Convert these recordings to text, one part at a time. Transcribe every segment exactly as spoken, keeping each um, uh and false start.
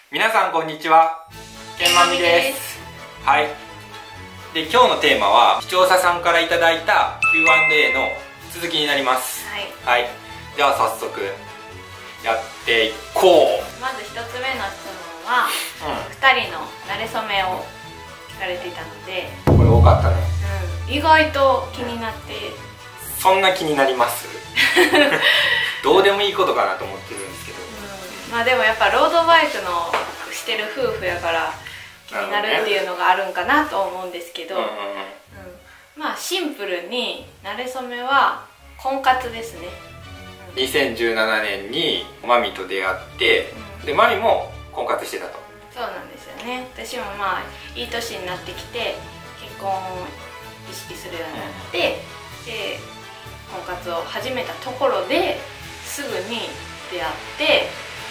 皆さんこんにちは、けんまみです。はい。で、今日のテーマは視聴者さんからいただいた キューアンドエー の続きになります。はい、はい、では早速やっていこう。 まずひとつめの質問は、うん、ふたりの馴れ初めを聞かれていたので、 これ多かったね、 うん、意外と気になって、 そんな気になりますどうでもいいことかなと思ってるんですけど、 うん、まあでもやっぱロードバイクのしてる夫婦やから気になるっていうのがあるんかなと思うんですけど、まあシンプルに馴れ初めは婚活ですね。 にせんじゅうななねんにマミと出会って、うん、でマミも婚活してたと。 そうなんですよね。私もまあいい年になってきて結婚を意識するようになって、うん、で婚活を始めたところですぐに出会って、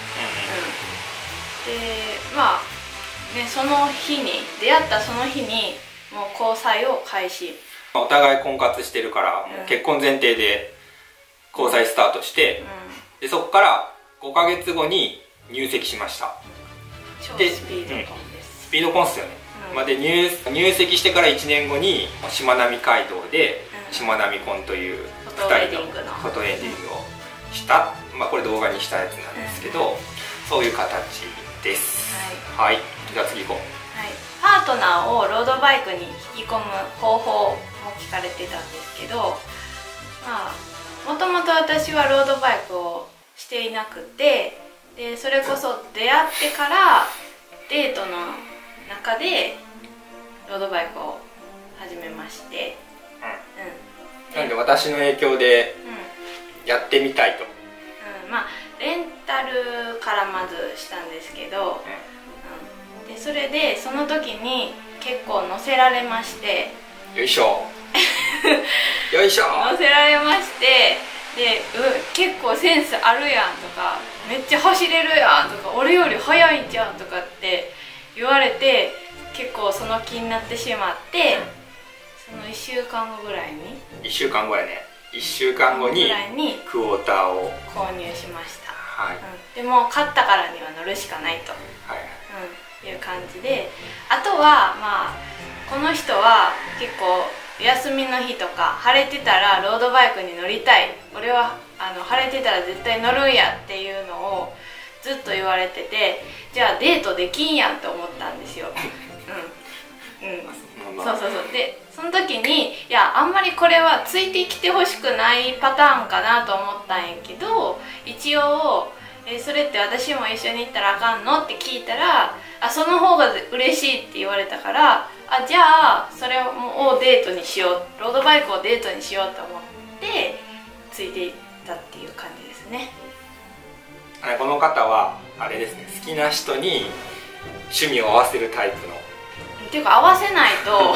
うんうん、でまあね、その日に出会ったその日にもう交際を開始。 お互い婚活してるから、うん、もう結婚前提で交際スタートして、うん、でそこからごかげつごに入籍しました。 超スピード婚です、うん、 スピード婚っすよね、うん、まあ、で 入, 入籍してからいちねんごにしまなみ海道でしまなみ婚というふたりのフォトエンディングをした、まあ、これ動画にしたやつなんですけど、うん、そういう形です。はい、はい、じゃあ次行こう。 はい、パートナーをロードバイクに引き込む方法も聞かれてたんですけど、まあもともと私はロードバイクをしていなくて、でそれこそ出会ってからデートの中でロードバイクを始めまして、 うんうん、なんで私の影響でやってみたいと、 うんうん、まあレンタルからまずしたんですけど、うん、でそれでその時に結構乗せられまして、 よいしょよいしょ乗せられまして、でう結構センスあるやんとか、めっちゃ走れるやんとか、俺より速いんじゃんとかって言われて、結構その気になってしまって、そのいっしゅうかんごぐらいにいっしゅうかんごやねいっしゅうかんごにクォーターを購入しました。 はい、うん、 でも買ったからには乗るしかないと、はい、うん、いう感じで、あとはまあこの人は結構休みの日とか晴れてたらロードバイクに乗りたい、俺はあの晴れてたら絶対乗るんやっていうのをずっと言われてて、じゃあデートできんやんと思ったんですよ。うん、うん、そうそうそう。でその時にいやあんまりこれはついてきてほしくないパターンかなと思ったんやけど、一応えそれって私も一緒に行ったらあかんのって聞いたら、あその方が嬉しいって言われたから、あじゃあそれをデートにしよう、ロードバイクをデートにしようと思ってついていったっていう感じですね。 この方はあれですね、好きな人に趣味を合わせるタイプのっていうか合わせないと合わんか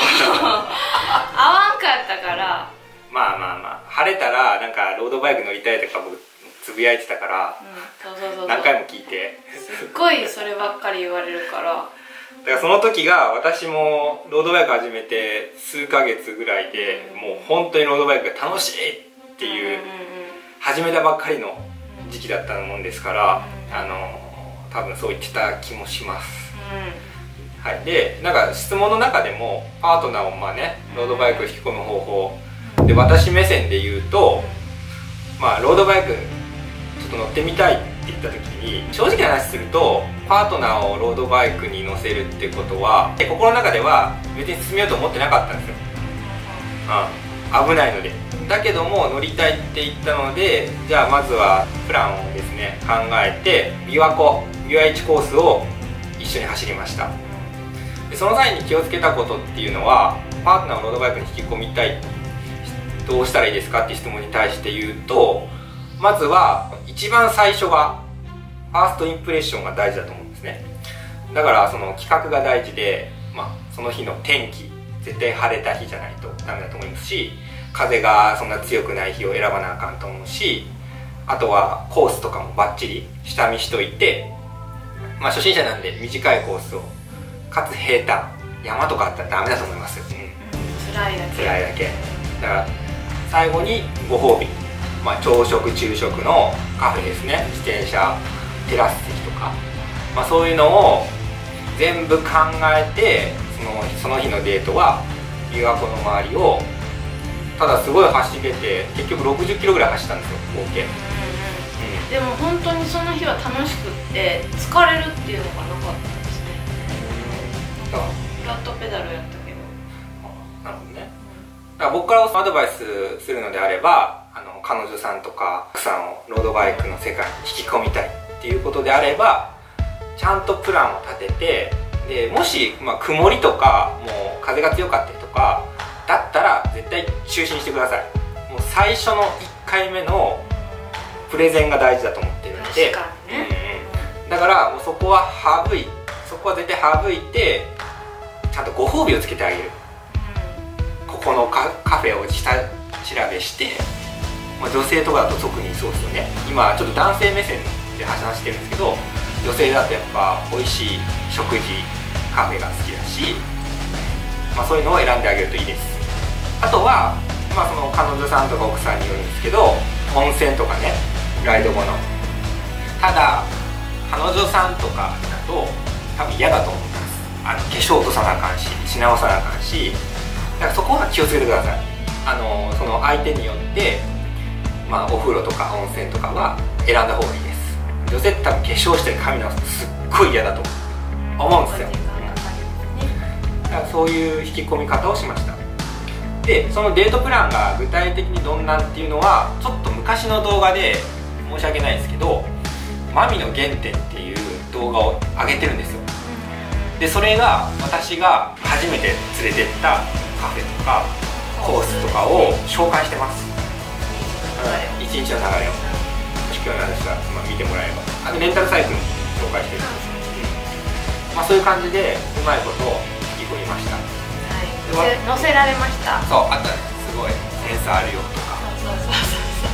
ったから、 まあまあまあ晴れたらなんかロードバイク乗りたいとか僕つぶやいてたから、うん、そうそうそうそう、何回も聞いてすっごいそればっかり言われるから、 だからその時が私もロードバイク始めて数ヶ月ぐらいで、うん、もう本当にロードバイクが楽しいっていう、うんうんうん、始めたばっかりの時期だったもんですから、うん、あの多分そう言ってた気もします、うん、はい。でなんか質問の中でもパートナーをまあねロードバイクを引き込む方法で、私目線で言うと、まあロードバイクちょっと乗ってみたいって言った時に、正直な話するとパートナーをロードバイクに乗せるってことは心の中では別に進めようと思ってなかったんですよ、うん、危ないので。だけども乗りたいって言ったので、じゃあまずはプランをですね考えて琵琶湖びわいちコースを一緒に走りました。でその際に気をつけたことっていうのは、パートナーをロードバイクに引き込みたい、どうしたらいいですかっていう質問に対して言うと、まずは一番最初がファーストインプレッションが大事だと思うんですね。だからその企画が大事で、まあ、その日の天気絶対晴れた日じゃないとダメだと思いますし、風がそんな強くない日を選ばなあかんと思うし、あとはコースとかもバッチリ下見しといて、まあ初心者なんで短いコースをかつ平坦、山とかあったらダメだと思いますよ、うん、 辛いだけ辛いだけだから最後にご褒美、まあ、朝食昼食のカフェですね、自転車テラス席とかまあ、そういうのを全部考えてその、その日のデートは琵琶湖の周りをただすごい走れて結局ろくじゅっキロぐらい走ったんですよ合計、うんうん、でも本当にその日は楽しくって疲れるっていうのがなかったですね。なんかフラットペダルやったけど。 なるほどね。だから僕からアドバイスするのであれば、あの彼女さんとか奥さんをロードバイクの世界に引き込みたいっていうことであればちゃんとプランを立てて、でもし、まあ、曇りとかもう風が強かったりとかだったら絶対中止にしてください。もう最初のいっかいめのプレゼンが大事だと思ってるので、 確かにね、 うんうん、だからもうそこは省いそこは絶対省いてちゃんとご褒美をつけてあげる、うん、ここの カ, カフェを下調べして、まあ、女性とかだと特にそうですよね。今ちょっと男性目線で話してるんですけど、女性だとやっぱ美味しい食事カフェが好きだし、まあ、そういうのを選んであげるといいです。あとは、まあ、その彼女さんとか奥さんによるんですけど、温泉とかねライド後の、ただ彼女さんとかだと多分嫌だと思います。あの化粧落とさなあかんしし直さなあかんし、だからそこは気をつけてください。あのその相手によって、まあ、お風呂とか温泉とかは選んだ方がいいです。女性って多分化粧して髪直すとすっごい嫌だと思うんですよ。だからそういう引き込み方をしました。でそのデートプランが具体的にどんなんっていうのはちょっと昔の動画で申し訳ないですけど「マミの原点」っていう動画を上げてるんですよ。でそれが私が初めて連れてったカフェとかコースとかを紹介してます。一日の流れをもし興味ある人は、まあ、見てもらえば、あとレンタルサイクルも紹介してるんですよ、うん、まあそういう感じでうまいことを引き込みました。 はい、載せられました。 そう、あとはすごいセンスあるよとか、 そうそうそうそう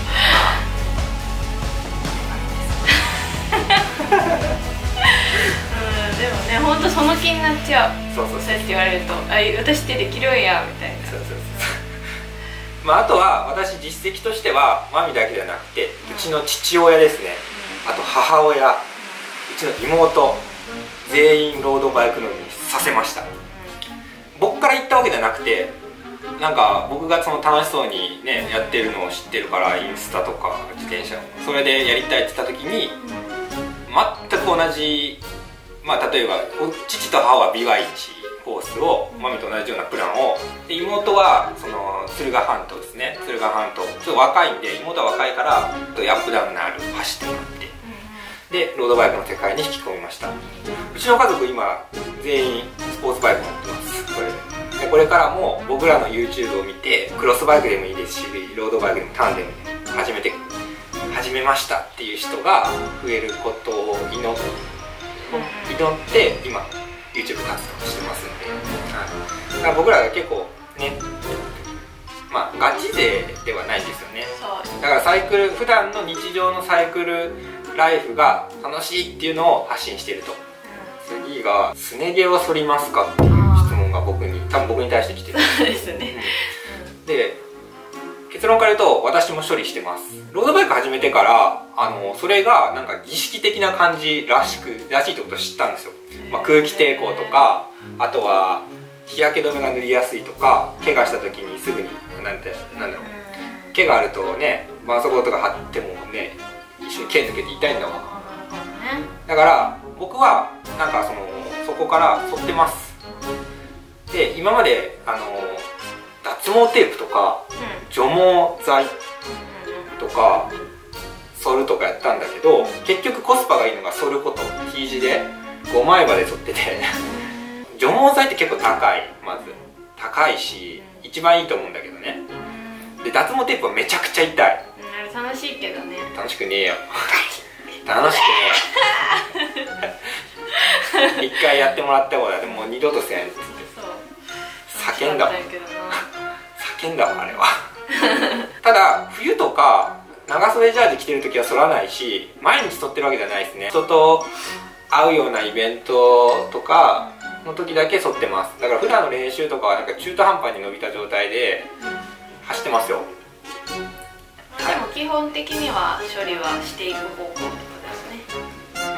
うん、でもね、本当その気になっちゃう。そうそうそう、そうやって言われると、あ、私ってできるんやみたいな。そうそうそうまああとは私実績としてはマミだけじゃなくて、うちの父親ですね、あと母親、うちの妹、全員ロードバイク乗りにさせました。僕から言ったわけじゃなくて、なんか僕がその楽しそうにねやってるのを知ってるから、インスタとか自転車をそれでやりたいって言った時に全く同じ、まあ例えば父と母はビワイチコースをマミと同じようなプランを、で妹はその敦賀半島ですね、敦賀半島ちょっと若いんで、妹は若いからアップダウンのある走ってもらって、でロードバイクの世界に引き込みました。うちの家族今全員スポーツバイク乗ってます。これでこれからも僕らの YouTube を見てクロスバイクでもいいですし、ロードバイクでもタンデムで始めて始めましたっていう人が増えることを祈って、祈って今 YouTube 活動してますんで、だから僕らが結構ね、まあガチ勢ではないんですよね。だからサイクル、普段の日常のサイクルライフが楽しいっていうのを発信していると。次が「すね毛は剃りますか?」っていう質問が僕に、多分僕に対して来てる。 そうですね。 で結論から言うと私も処理してます。ロードバイク始めてからあのそれがなんか儀式的な感じらしくらしいってことを知ったんですよ。まあ、空気抵抗とか、あとは日焼け止めが塗りやすいとか、怪我した時にすぐになんてなんだろう、毛があるとね、絆創膏とか貼ってもね一緒に毛抜けて痛いんだわ。だから僕はなんかそのそこから剃ってます。で今まであの脱毛テープとか、うん、除毛剤とか剃るとかやったんだけど、結局コスパがいいのが剃ること、T 字でごまい刃で剃ってて除毛剤って結構高い、まず高いし一番いいと思うんだけどね。で脱毛テープはめちゃくちゃ痛い。 楽しいけどね。楽しくねえよ楽しくねえよ一回やってもらったことでもう二度とせんっつって叫んだ叫んだわあれはただ冬とか長袖ジャージ着てる時は剃らないし、毎日剃ってるわけじゃないですね。人と会うようなイベントとかの時だけ剃ってます。だから普段の練習とかはなんか中途半端に伸びた状態で走ってますよ。 でも基本的には処理はしていく方向ってことですね。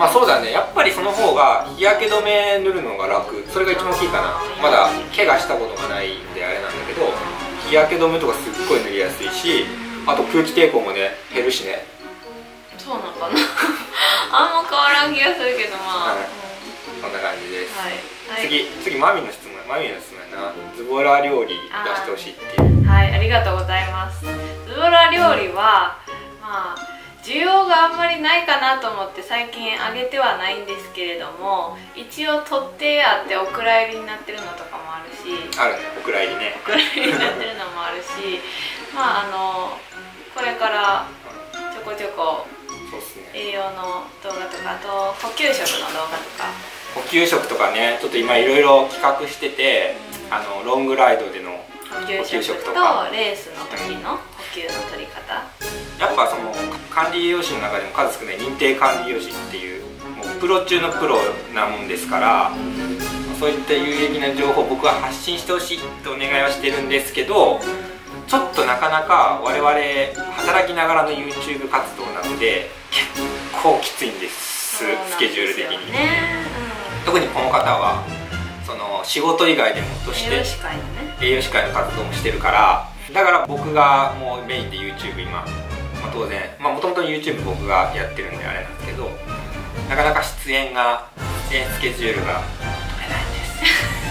まあそうだね、やっぱりその方が日焼け止め塗るのが楽、それが一番大きいかな。まだ怪我したことがないんであれなんだけど、日焼け止めとかすっごい塗りやすいし、あと空気抵抗もね減るしね。 そうなのかなあんま変わらん気がするけど、まあ、はい、 こんな感じです。 はいはい、 次次マミの質問、マミの質問やな。ズボラ料理出してほしいっていう。 はい、ありがとうございます。ズボラ料理は、まあ需要があんまりないかなと思って最近あげてはないんですけれども、一応取ってあってお蔵入りになってるのとかもあるし、 あるね、お蔵入りね、 お蔵入りになってるのもあるしまああのこれからちょこちょこ栄養の動画とか、あと補給食の動画とか、 補給食とかね、ちょっと今いろいろ企画してて、うん、あのロングライドでの補給食とかとレースの時の補給の取り方、 やっぱその管理栄養士の中でも数少ない認定管理栄養士っていうもうプロ中のプロなもんですから、うん、そういった有益な情報を僕は発信してほしいとお願いはしてるんですけど、ちょっとなかなか我々働きながらの YouTube 活動なので結構きついんです、スケジュール的に、ね、うん、特にこの方はその仕事以外でもとして栄養士会のね、栄養士会の活動もしてるから、だから僕がもうメインで YouTube 今、まあ、当然もともと YouTube 僕がやってるんであれなんですけど、なかなか出演が出演スケジュールが取れないんです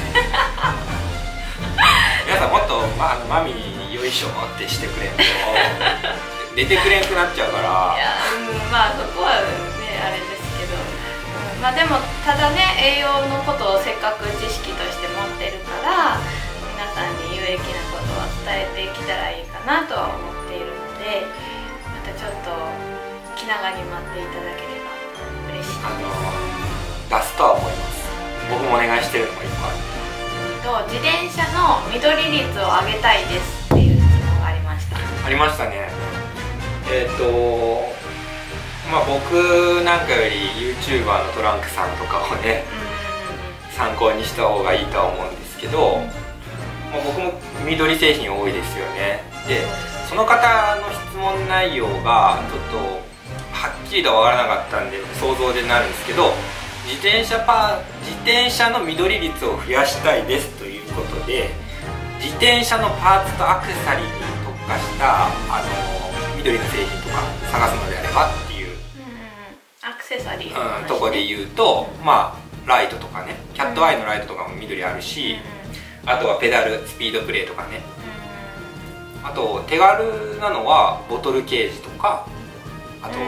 皆さんもっと、まあ、あのマミによいしょってしてくれんと出てくれんくなっちゃうから。いや、 うん、まあそこはねあれですけど、うん、まあでもただね、栄養のことをせっかく知識として持ってるから皆さんに有益なことを伝えていけたらいいかなとは思っているので、またちょっと気長に待っていただければ嬉しいです。あの出すとは思います。僕もお願いしてるのもいっぱいある。 自転車の緑率を上げたいですっていう質問がありました。 ありましたね。えっ、ー、とまあ僕なんかより YouTuber のトランクさんとかをね、参考にした方がいいとは思うんですけど、まあ、僕も緑製品多いですよね。でその方の質問内容がちょっとはっきりとは分からなかったんで想像でなるんですけど、自転車パ自転車の緑率を増やしたいですということで、自転車のパーツとアクセサリーに特化したあの緑の製品とか探すのであればっていう、うんうん、 アクセサリーの、うん、とこで言うと、まあライトとかね、キャットアイのライトとかも緑あるし、うん、あとはペダルスピードプレーとかね、うん、あと手軽なのはボトルケージとか、あと、うん、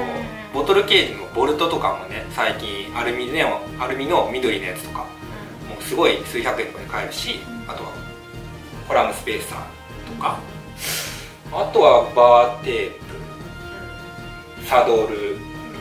ボトルケージのボルトとかもね、最近アルミのアルミの緑のやつとか、もうすごい数百円とかで買えるし、あとはコラムスペーサーとか、あとはバーテープ、サドル、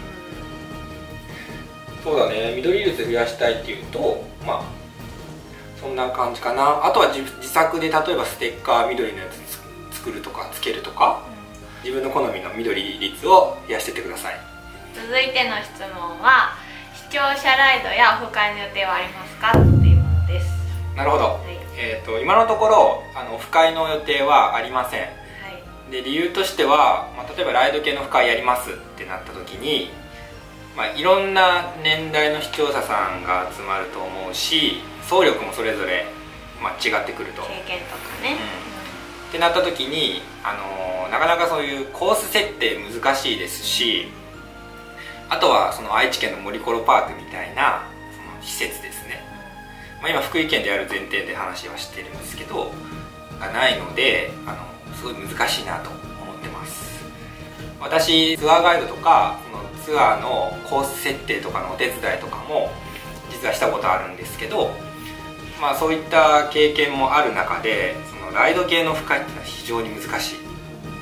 そうだね、緑率増やしたいっていうと、まあそんな感じかな。あとは 自, 自作で例えばステッカー緑のやつ作るとかつけるとか、自分の好みの緑率を増やしていってください。 続いての質問は、視聴者ライドやオフ会の予定はありますかっていうものです。 なるほど、はい、えーと今のところあのオフ会の予定はありません。で理由としては、まあ、例えばライド系のオフ会やりますってなった時に、まあ、いろんな年代の視聴者さんが集まると思うし、総力もそれぞれ、まあ、違ってくると、 経験とかね、 うん、ってなった時に、あのー、なかなかそういうコース設定難しいですし、あとはその愛知県の森コロパークみたいなその施設ですね、まあ、今福井県でやる前提で話はしてるんですけどがないので、あのすごい難しいなと思ってます。私ツアーガイドとかそのツアーのコース設定とかのお手伝いとかも実はしたことあるんですけど、まあそういった経験もある中で、そのライド系のオフ会っていうのは非常に難しい、うん、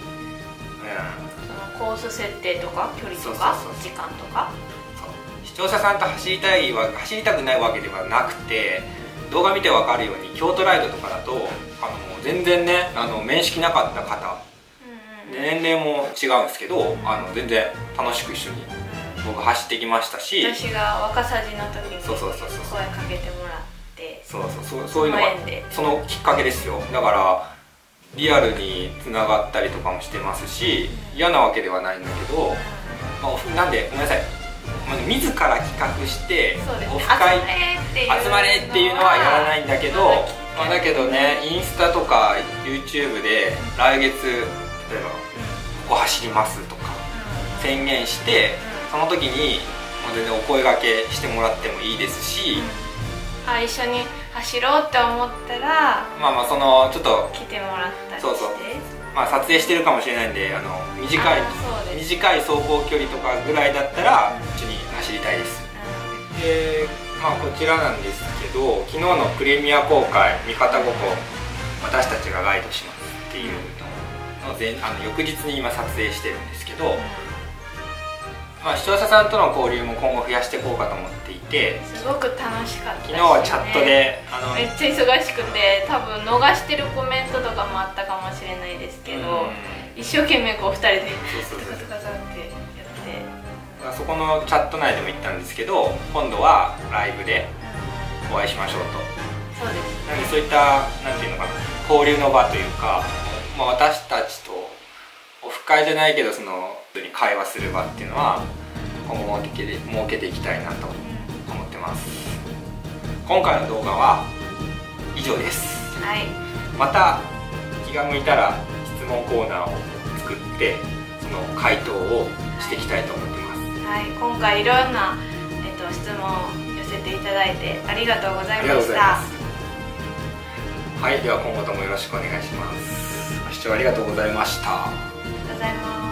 そのコース設定とか距離とか時間とか、 そう視聴者さんと走りたいは走りたくないわけではなくて、動画見て分かるように京都ライドとかだとあの全然ね、あの面識なかった方、うんうん、で年齢も違うんですけど、あの全然楽しく一緒に僕走ってきましたし、 私が若さじの時に声かけてもらって、 そうそうそう、そういうのがそのきっかけですよ。だからリアルにつながったりとかもしてますし、嫌なわけではないんだけど、まあ、なんでごめんなさい、 自ら企画してオフ会集まれっていうのはやらないんだけど、まあ、だけどね、インスタとか YouTube で来月例えばここ走りますとか宣言して、その時に全然お声掛けしてもらってもいいですし、 うん、あ、一緒に走ろうって思ったらまあまあそのちょっと来てもらったりして、 そうそう、まあ撮影してるかもしれないんで、あの短い短い走行距離とかぐらいだったら一緒に走りたいです、うん、で、まあこちらなんですけど、昨日のプレミア公開三方五湖私たちがガイドしますっていうのを前あの翌日に今撮影してるんですけど、うん、まあ、視聴者さんとの交流も今後増やしていこうかと思っていて、 すごく楽しかったですね。 昨日はチャットであのめっちゃ忙しくて、多分逃してるコメントとかもあったかもしれないですけど、一生懸命こうふたりでそうそうそうトカトカトカってやって、 そこのチャット内でも言ったんですけど、今度はライブでお会いしましょうと。 そうです、 なのでそういったなんていうのかな、交流の場というか、まあ、私たちとオフ会じゃないけどその会話する場っていうのは今後設けて設けていきたいなと思ってます。今回の動画は以上です、 はい、 また気が向いたら質問コーナーを作ってその回答をしていきたいと思ってます。 はい、今回いろんな、えっと、質問を寄せていただいてありがとうございました。 はい、では今後ともよろしくお願いします。ご視聴ありがとうございました。 ありがとうございます。